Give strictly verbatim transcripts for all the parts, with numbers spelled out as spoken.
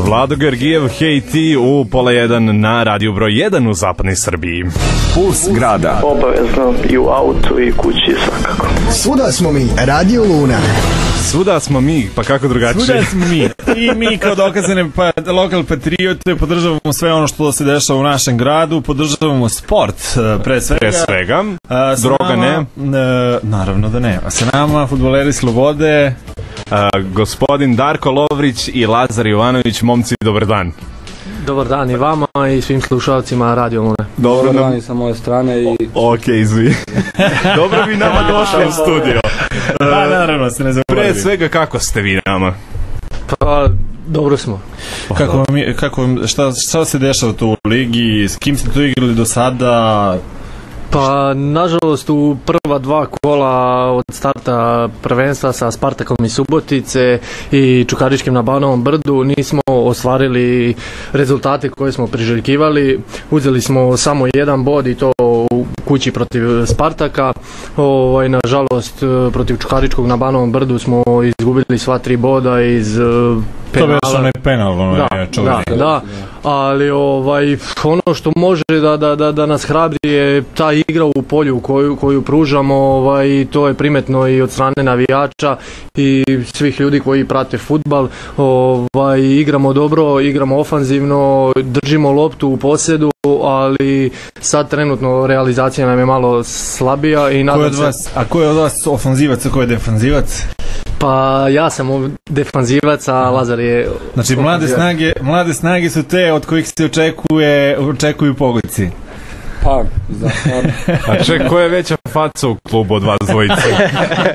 Vlado Georgijev, hej ti u pola jedan na radiju broj jedan u zapadnoj Srbiji. Puls grada. Obavezno i u autu i kući svakako. Svuda smo mi, Radio Luna. Svuda smo mi, pa kako drugačije? Svuda smo mi. I mi kao dokazane pa, lokal patriote podržavamo sve ono što se dešava u našem gradu, podržavamo sport pre svega. Pre svega. A, Droga nama, ne. ne. Naravno da ne. A sa nama fudbaleri Slobode. A, gospodin Darko Lovrić i Lazar Jovanović. Momci, dobar dan. Dobar dan i vama i svim slušalcima Radio Lune. Dobar dan i sa moje strane i... Ok, izvi. Dobro vi nama došli u studio. Da, naravno, se ne zaboravim. Pre svega, kako ste vi nama? Pa, dobro smo. Kako vam, je- kako vam, šta, šta se dešava tu u ligi, s kim ste tu igrali do sada? Pa, nažalost, u prva dva kola od starta prvenstva sa Spartakom iz Subotice i Čukaričkim na Banovom Brdu nismo ostvarili rezultate koje smo priželjkivali. Uzeli smo samo jedan bod i to u kući protiv Spartaka. Ovaj, nažalost, protiv Čukaričkog na Banovom Brdu smo izgubili sva tri boda iz eh, To je penala. već onaj penal, ono Da, je čovjek. da, da, ali ovaj, ono što može da, da, da, da nas hrabri je ta igra u polju koju, koju pružamo, ovaj, to je primetno i od strane navijača i svih ljudi koji prate fudbal. Ovaj, igramo dobro, igramo ofanzivno, držimo loptu u posjedu, ali sad trenutno realizacija nam je malo slabija i Ko je nadam od se... vas, a ko je od vas ofanzivac, a ko je defanzivac? Pa ja sam ov- defanzivac, a Lazar je... Znači, mlade ofanzivac. snage, mlade snage su te od kojih se očekuje, očekuju pogodci. Pa, za A ček, ko je veća faca u klubu od vas dvojice?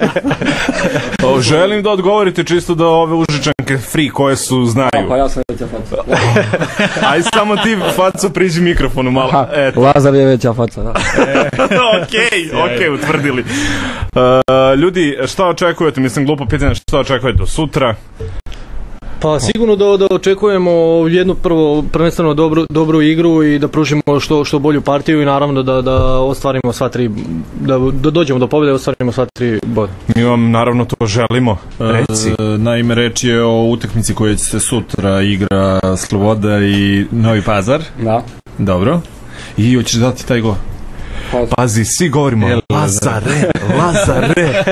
O, želim da odgovorite čisto da ove užičanke free koje su znaju. pa ja sam veća faca. Aj samo ti facu priđi mikrofonu malo. Ha, Eto. Lazar je veća faca, da. Okej, okej, utvrdili. Uh, ljudi, šta očekujete? Mislim, glupo pitanje, šta očekujete do sutra? Pa sigurno da, da očekujemo jednu prvo prvenstveno dobru, dobru igru i da pružimo što, što bolju partiju i naravno da, da ostvarimo sva tri, da, da dođemo do pobjede i ostvarimo sva tri boda. Mi vam naravno to želimo. Reci. E, naime, reč je o utakmici koja će se sutra igra Sloboda i Novi Pazar. Da. Dobro. I hoćeš dati taj go? Pazi, svi govorimo Jel, Lazare, Lazare.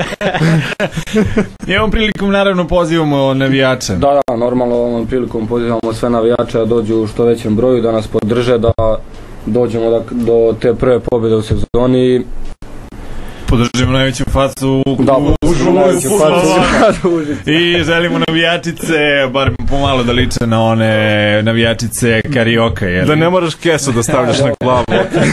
I ovom prilikom naravno pozivamo navijače. Da, da, normalno ovom prilikom pozivamo sve navijače da dođu u što većem broju, da nas podrže, da dođemo da, do te prve pobjede u sezoni. Podržimo najveću facu u Da, u- podržimo najveću facu u Užicu. I želimo navijačice, bar pomalo da liče na one navijačice karioka, jel? Da ne moraš kesu da stavljaš na glavu.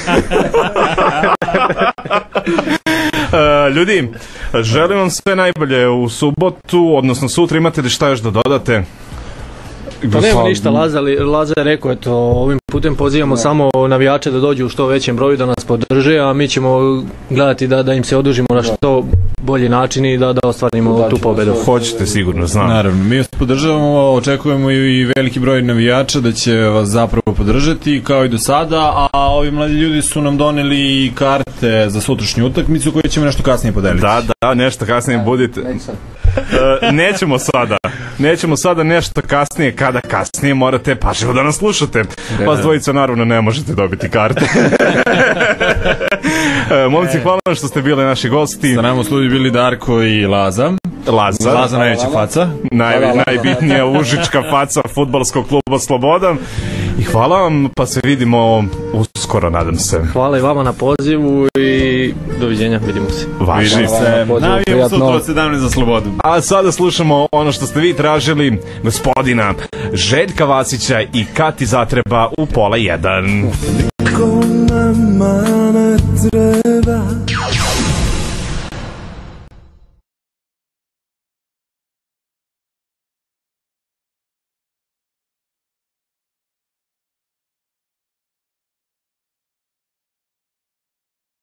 Uh, ljudi, želim vam sve najbolje u subotu, odnosno sutra. Imate li šta još da dodate? Pa nema ništa, Lazar, Lazar je rekao, eto, ovim putem pozivamo samo navijače da dođu u što većem broju, da nas podrže, a mi ćemo gledati da, da im se odužimo na što bolji način i da, da ostvarimo tu pobjedu. Hoćete sigurno, znam. Naravno, mi vas podržavamo, očekujemo i veliki broj navijača da će vas zapravo podržati kao i do sada, a ovi mladi ljudi su nam doneli i karte za sutrašnju utakmicu koju ćemo nešto kasnije podeliti. Da, da, nešto kasnije budite. Uh, nećemo sada. Nećemo sada, nešto kasnije. Kada kasnije morate pažljivo da nas slušate. Vas dvojica naravno ne možete dobiti karte. Uh, momci, hvala vam što ste bili naši gosti. Sa nama u studiju bili Darko i Laza. Laza, Laza najveća faca. Naj, najbitnija užička faca fudbalskog kluba Sloboda. I hvala vam, pa se vidimo uskoro, nadam se. Hvala i vama na pozivu i doviđenja, vidimo se. Važi se. Navijemo sutra od sedamnaest za Slobodu. A sada slušamo ono što ste vi tražili, gospodina Željka Vasića i Kati Zatreba u pola jedan. Ko nama ne treba